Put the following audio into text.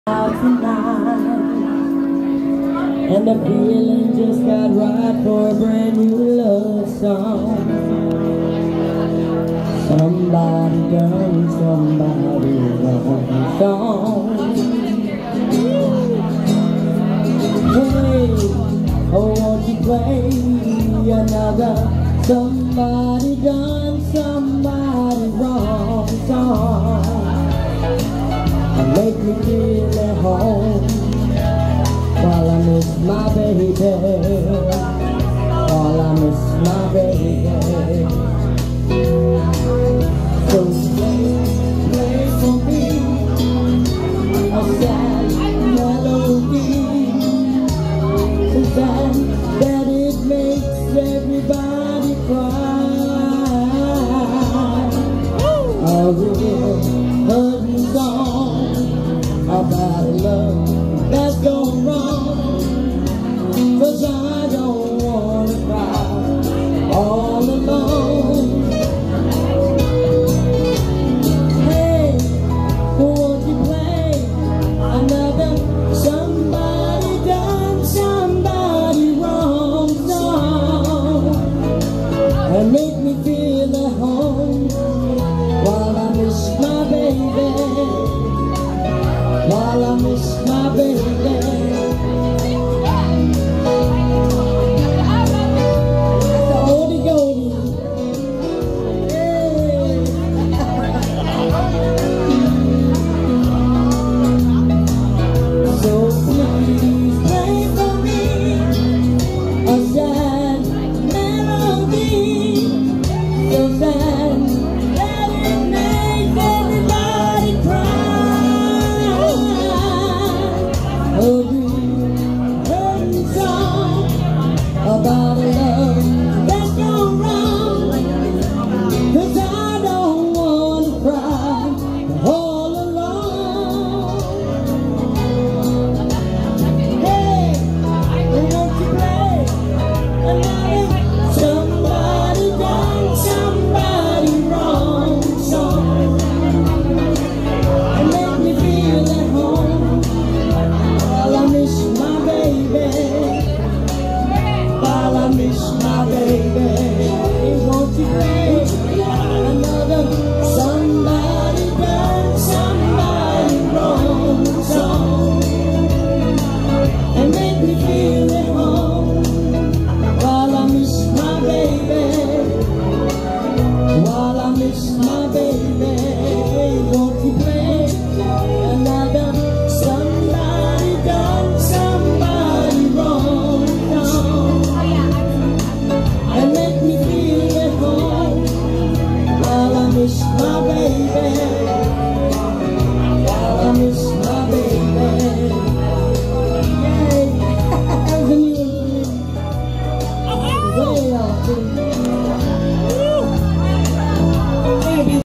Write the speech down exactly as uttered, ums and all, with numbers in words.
out tonight, and the feeling just got right for a brand new love song. Somebody done somebody wrong song. Hey, oh, won't you play another somebody done somebody wrong song? Make me feel at home while I miss my baby, while I miss my baby. So play, play for me a sad